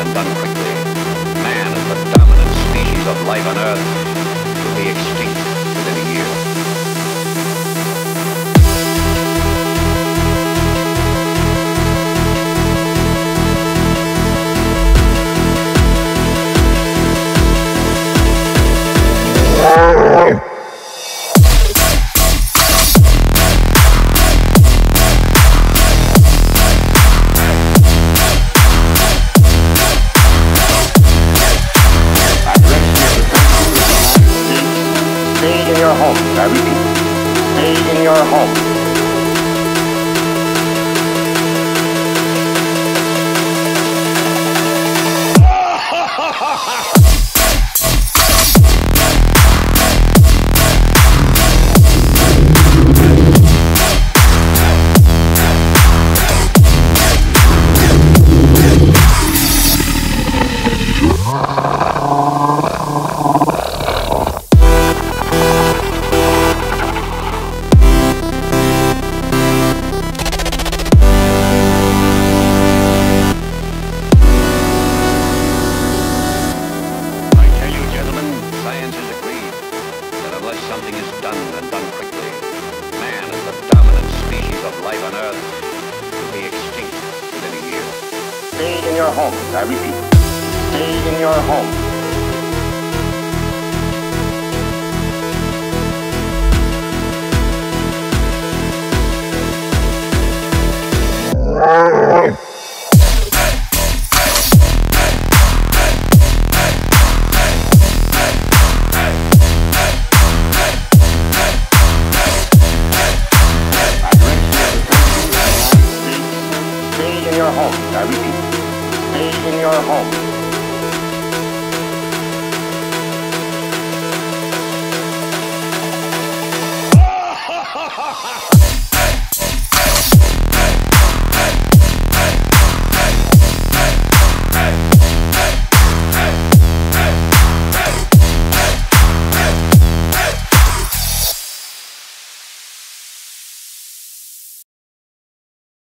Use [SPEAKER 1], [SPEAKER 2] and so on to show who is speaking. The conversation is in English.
[SPEAKER 1] and done quickly. Man, as the dominant species of life on Earth, will be extinct within a year.
[SPEAKER 2] I repeat, stay in your home.
[SPEAKER 1] Something is done and done quickly. Man, as the dominant species of life on Earth, will be extinct within a year.
[SPEAKER 2] Stay in your home. I repeat, stay in your home. I repeat, stay in your home.